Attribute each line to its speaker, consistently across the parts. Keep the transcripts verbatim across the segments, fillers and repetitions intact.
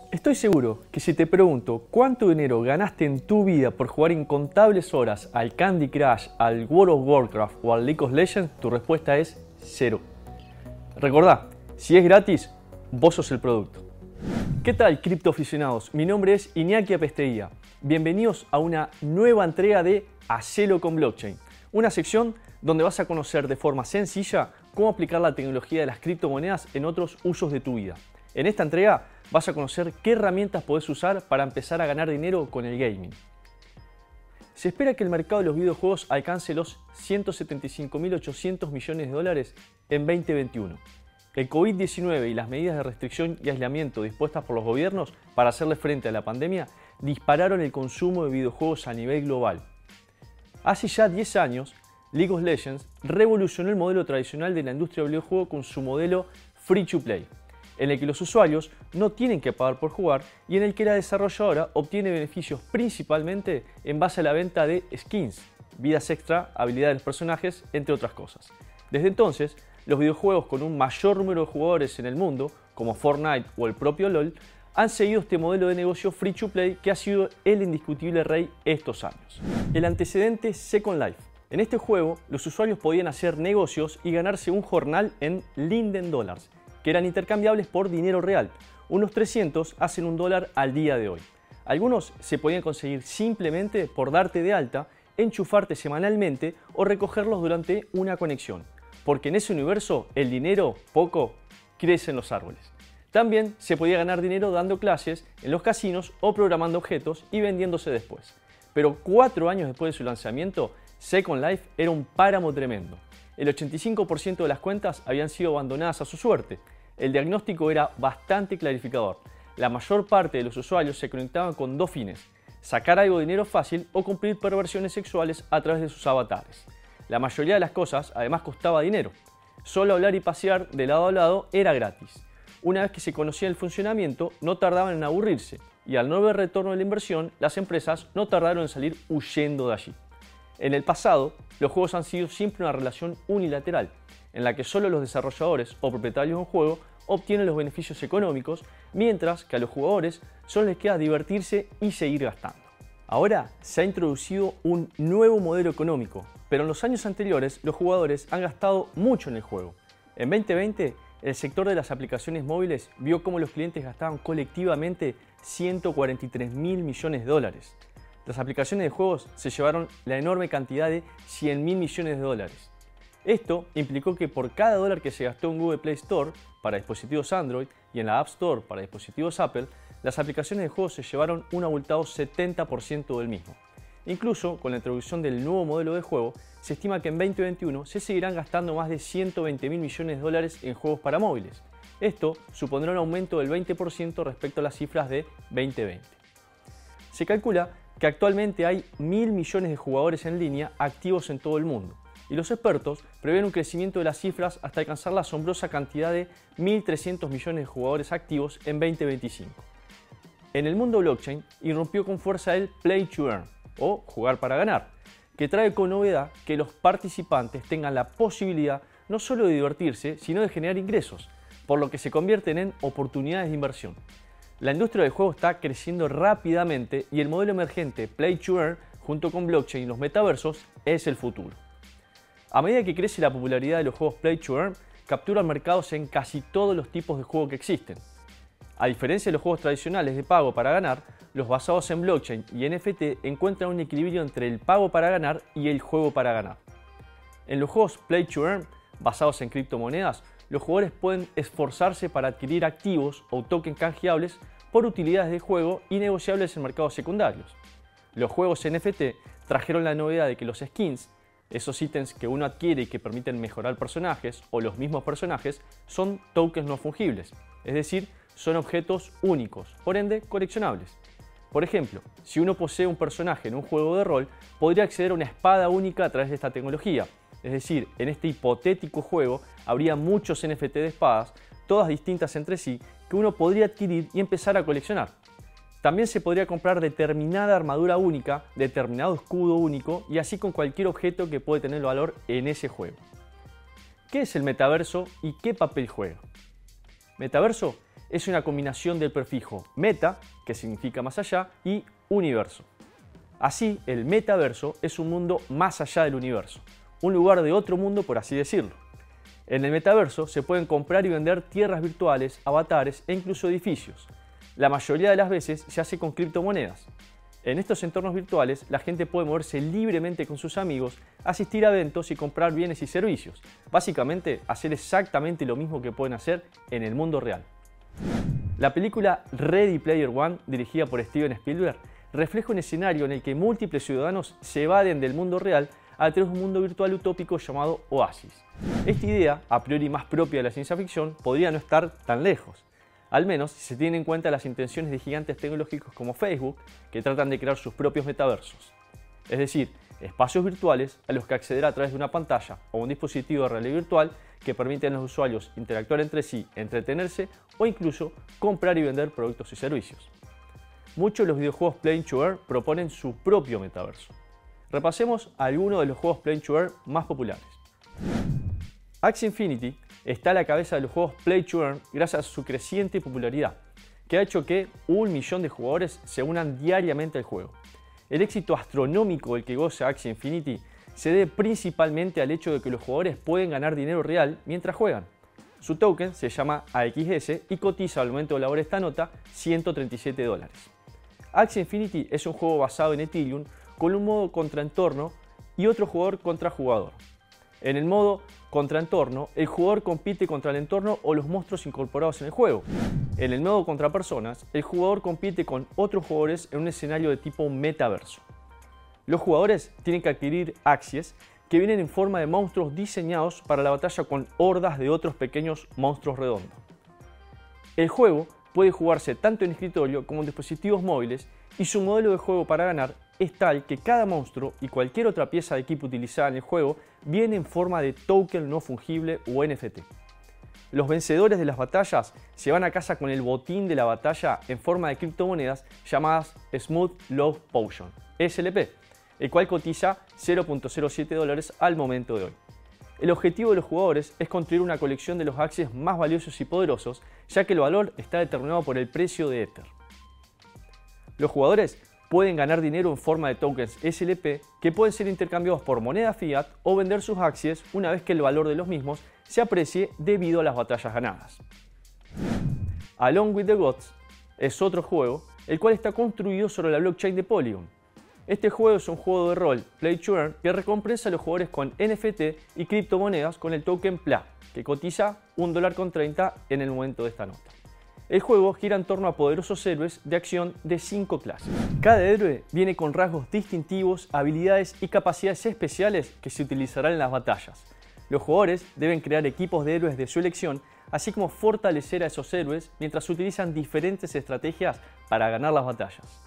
Speaker 1: Estoy seguro que si te pregunto cuánto dinero ganaste en tu vida por jugar incontables horas al Candy Crush, al World of Warcraft o al League of Legends, tu respuesta es cero. Recordá, si es gratis, vos sos el producto. ¿Qué tal, criptoaficionados? Mi nombre es Iñaki Apesteguía. Bienvenidos a una nueva entrega de Hacelo con Blockchain, una sección donde vas a conocer de forma sencilla cómo aplicar la tecnología de las criptomonedas en otros usos de tu vida. En esta entrega vas a conocer qué herramientas podés usar para empezar a ganar dinero con el gaming. Se espera que el mercado de los videojuegos alcance los ciento setenta y cinco mil ochocientos millones de dólares en veinte veintiuno. El COVID diecinueve y las medidas de restricción y aislamiento dispuestas por los gobiernos para hacerle frente a la pandemia dispararon el consumo de videojuegos a nivel global. Hace ya diez años, League of Legends revolucionó el modelo tradicional de la industria del videojuego con su modelo Free to Play, en el que los usuarios no tienen que pagar por jugar y en el que la desarrolladora obtiene beneficios principalmente en base a la venta de skins, vidas extra, habilidades de los personajes, entre otras cosas. Desde entonces, los videojuegos con un mayor número de jugadores en el mundo, como Fortnite o el propio LoL, han seguido este modelo de negocio free to play que ha sido el indiscutible rey estos años. El antecedente Second Life. En este juego, los usuarios podían hacer negocios y ganarse un jornal en Linden Dollars, que eran intercambiables por dinero real. Unos trescientos hacen un dólar al día de hoy. Algunos se podían conseguir simplemente por darte de alta, enchufarte semanalmente o recogerlos durante una conexión, porque en ese universo el dinero, poco, crece en los árboles. También se podía ganar dinero dando clases en los casinos o programando objetos y vendiéndose después. Pero cuatro años después de su lanzamiento, Second Life era un páramo tremendo. El ochenta y cinco por ciento de las cuentas habían sido abandonadas a su suerte. El diagnóstico era bastante clarificador. La mayor parte de los usuarios se conectaban con dos fines: sacar algo de dinero fácil o cumplir perversiones sexuales a través de sus avatares. La mayoría de las cosas además costaba dinero. Solo hablar y pasear de lado a lado era gratis. Una vez que se conocía el funcionamiento, no tardaban en aburrirse, y al no ver retorno de la inversión, las empresas no tardaron en salir huyendo de allí. En el pasado, los juegos han sido siempre una relación unilateral, en la que solo los desarrolladores o propietarios de un juego obtienen los beneficios económicos, mientras que a los jugadores solo les queda divertirse y seguir gastando. Ahora se ha introducido un nuevo modelo económico, pero en los años anteriores los jugadores han gastado mucho en el juego. En veinte veinte, el sector de las aplicaciones móviles vio cómo los clientes gastaban colectivamente ciento cuarenta y tres mil millones de dólares. Las aplicaciones de juegos se llevaron la enorme cantidad de cien mil millones de dólares. Esto implicó que por cada dólar que se gastó en Google Play Store para dispositivos Android y en la App Store para dispositivos Apple, las aplicaciones de juegos se llevaron un abultado setenta por ciento del mismo. Incluso con la introducción del nuevo modelo de juego, se estima que en veinte veintiuno se seguirán gastando más de ciento veinte mil millones de dólares en juegos para móviles. Esto supondrá un aumento del veinte por ciento respecto a las cifras de veinte veinte. Se calcula que actualmente hay mil millones de jugadores en línea activos en todo el mundo, y los expertos prevén un crecimiento de las cifras hasta alcanzar la asombrosa cantidad de mil trescientos millones de jugadores activos en veinte veinticinco. En el mundo blockchain irrumpió con fuerza el Play to Earn, o jugar para ganar, que trae con novedad que los participantes tengan la posibilidad no solo de divertirse, sino de generar ingresos, por lo que se convierten en oportunidades de inversión. La industria del juego está creciendo rápidamente y el modelo emergente Play to Earn, junto con blockchain y los metaversos, es el futuro. A medida que crece la popularidad de los juegos Play to Earn, capturan mercados en casi todos los tipos de juegos que existen. A diferencia de los juegos tradicionales de pago para ganar, los basados en blockchain y N F T encuentran un equilibrio entre el pago para ganar y el juego para ganar. En los juegos Play to Earn, basados en criptomonedas, los jugadores pueden esforzarse para adquirir activos o tokens canjeables por utilidades de juego y negociables en mercados secundarios. Los juegos N F T trajeron la novedad de que los skins, esos ítems que uno adquiere y que permiten mejorar personajes o los mismos personajes, son tokens no fungibles, es decir, son objetos únicos, por ende coleccionables. Por ejemplo, si uno posee un personaje en un juego de rol, podría acceder a una espada única a través de esta tecnología. Es decir, en este hipotético juego habría muchos N F T de espadas, todas distintas entre sí, que uno podría adquirir y empezar a coleccionar. También se podría comprar determinada armadura única, determinado escudo único y así con cualquier objeto que puede tener valor en ese juego. ¿Qué es el metaverso y qué papel juega? Metaverso es una combinación del prefijo meta, que significa más allá, y universo. Así, el metaverso es un mundo más allá del universo, un lugar de otro mundo por así decirlo. En el metaverso se pueden comprar y vender tierras virtuales, avatares e incluso edificios. La mayoría de las veces se hace con criptomonedas. En estos entornos virtuales, la gente puede moverse libremente con sus amigos, asistir a eventos y comprar bienes y servicios. Básicamente, hacer exactamente lo mismo que pueden hacer en el mundo real. La película Ready Player One, dirigida por Steven Spielberg, refleja un escenario en el que múltiples ciudadanos se evaden del mundo real a través de un mundo virtual utópico llamado Oasis. Esta idea, a priori más propia de la ciencia ficción, podría no estar tan lejos. Al menos si se tienen en cuenta las intenciones de gigantes tecnológicos como Facebook, que tratan de crear sus propios metaversos. Es decir, espacios virtuales a los que acceder a través de una pantalla o un dispositivo de realidad virtual que permiten a los usuarios interactuar entre sí, entretenerse o incluso comprar y vender productos y servicios. Muchos de los videojuegos Play to Earn proponen su propio metaverso. Repasemos algunos de los juegos Play to Earn más populares. Axie Infinity está a la cabeza de los juegos Play to Earn gracias a su creciente popularidad, que ha hecho que un millón de jugadores se unan diariamente al juego. El éxito astronómico del que goza Axie Infinity se debe principalmente al hecho de que los jugadores pueden ganar dinero real mientras juegan. Su token se llama A X S y cotiza al momento de elaborar esta nota ciento treinta y siete dólares. Axie Infinity es un juego basado en Ethereum con un modo contraentorno y otro jugador contra jugador. En el modo contraentorno, el jugador compite contra el entorno o los monstruos incorporados en el juego. En el modo contra personas, el jugador compite con otros jugadores en un escenario de tipo metaverso. Los jugadores tienen que adquirir Axies que vienen en forma de monstruos diseñados para la batalla con hordas de otros pequeños monstruos redondos. El juego puede jugarse tanto en escritorio como en dispositivos móviles y su modelo de juego para ganar es tal que cada monstruo y cualquier otra pieza de equipo utilizada en el juego viene en forma de token no fungible o N F T. Los vencedores de las batallas se van a casa con el botín de la batalla en forma de criptomonedas llamadas Smooth Love Potion, S L P, el cual cotiza cero punto cero siete dólares al momento de hoy. El objetivo de los jugadores es construir una colección de los Axies más valiosos y poderosos, ya que el valor está determinado por el precio de Ether. Los jugadores pueden ganar dinero en forma de tokens S L P que pueden ser intercambiados por moneda fiat o vender sus Axies una vez que el valor de los mismos se aprecie debido a las batallas ganadas. Along with the Gods es otro juego, el cual está construido sobre la blockchain de Polygon. Este juego es un juego de rol Play to Earn que recompensa a los jugadores con N F T y criptomonedas con el token P L A, que cotiza un dólar con treinta en el momento de esta nota. El juego gira en torno a poderosos héroes de acción de cinco clases. Cada héroe viene con rasgos distintivos, habilidades y capacidades especiales que se utilizarán en las batallas. Los jugadores deben crear equipos de héroes de su elección, así como fortalecer a esos héroes mientras utilizan diferentes estrategias para ganar las batallas.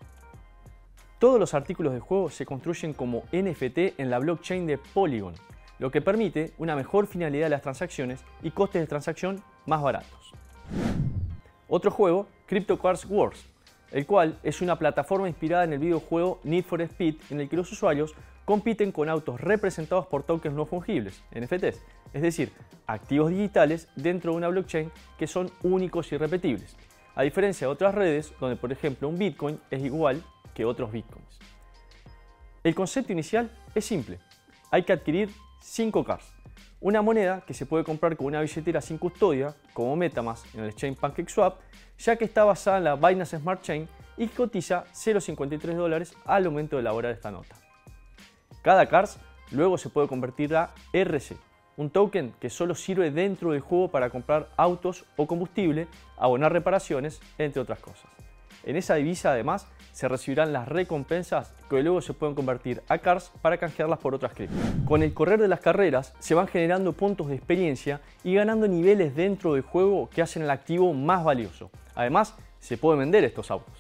Speaker 1: Todos los artículos del juego se construyen como N F T en la blockchain de Polygon, lo que permite una mejor finalidad de las transacciones y costes de transacción más baratos. Otro juego, Crypto Cars Wars, el cual es una plataforma inspirada en el videojuego Need for Speed en el que los usuarios compiten con autos representados por tokens no fungibles, N F Ts, es decir, activos digitales dentro de una blockchain que son únicos y irrepetibles, a diferencia de otras redes donde por ejemplo un Bitcoin es igual que otros Bitcoins. El concepto inicial es simple, hay que adquirir cinco cars. Una moneda que se puede comprar con una billetera sin custodia, como MetaMask en el exchange PancakeSwap, ya que está basada en la Binance Smart Chain y que cotiza cero punto cincuenta y tres dólares al momento de elaborar esta nota. Cada cars luego se puede convertir a R C, un token que solo sirve dentro del juego para comprar autos o combustible, abonar reparaciones, entre otras cosas. En esa divisa además se recibirán las recompensas que luego se pueden convertir a cars para canjearlas por otras criptos. Con el correr de las carreras se van generando puntos de experiencia y ganando niveles dentro del juego que hacen el activo más valioso. Además, se pueden vender estos autos.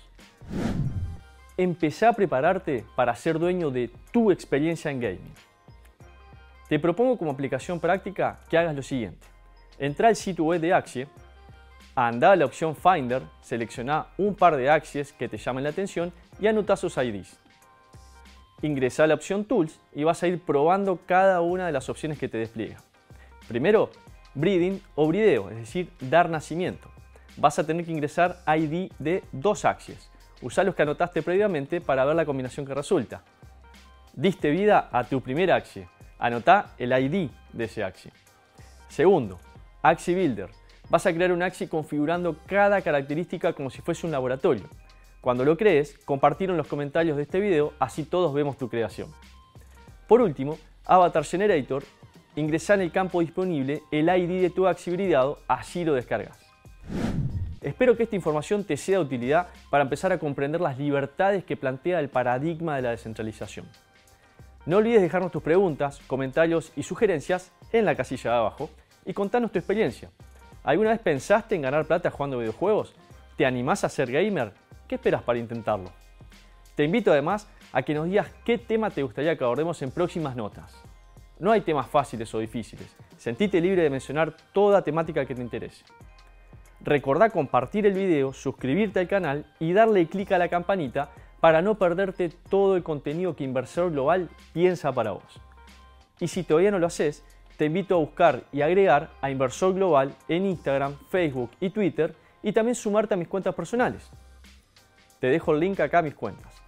Speaker 1: Empezá a prepararte para ser dueño de tu experiencia en gaming. Te propongo como aplicación práctica que hagas lo siguiente. Entrá al sitio web de Axie, anda a la opción Finder, selecciona un par de Axies que te llamen la atención y anota sus I Ds. Ingresa a la opción Tools y vas a ir probando cada una de las opciones que te despliega. Primero, breeding o brideo, es decir, dar nacimiento. vas a tener que ingresar I D de dos Axies. Usá los que anotaste previamente para ver la combinación que resulta. Diste vida a tu primer Axie. Anotá el I D de ese Axie. Segundo, Axie Builder. Vas a crear un Axie configurando cada característica como si fuese un laboratorio. Cuando lo crees, compartilo en los comentarios de este video, así todos vemos tu creación. Por último, Avatar Generator. Ingresá en el campo disponible el I D de tu Axie hibridado, así lo descargas. Espero que esta información te sea de utilidad para empezar a comprender las libertades que plantea el paradigma de la descentralización. No olvides dejarnos tus preguntas, comentarios y sugerencias en la casilla de abajo y contanos tu experiencia. ¿Alguna vez pensaste en ganar plata jugando videojuegos? ¿Te animás a ser gamer? ¿Qué esperas para intentarlo? Te invito además a que nos digas qué tema te gustaría que abordemos en próximas notas. No hay temas fáciles o difíciles. Sentite libre de mencionar toda temática que te interese. Recordá compartir el video, suscribirte al canal y darle clic a la campanita para no perderte todo el contenido que Inversor Global piensa para vos. Y si todavía no lo haces, te invito a buscar y agregar a Inversor Global en Instagram, Facebook y Twitter y también sumarte a mis cuentas personales. Te dejo el link acá a mis cuentas.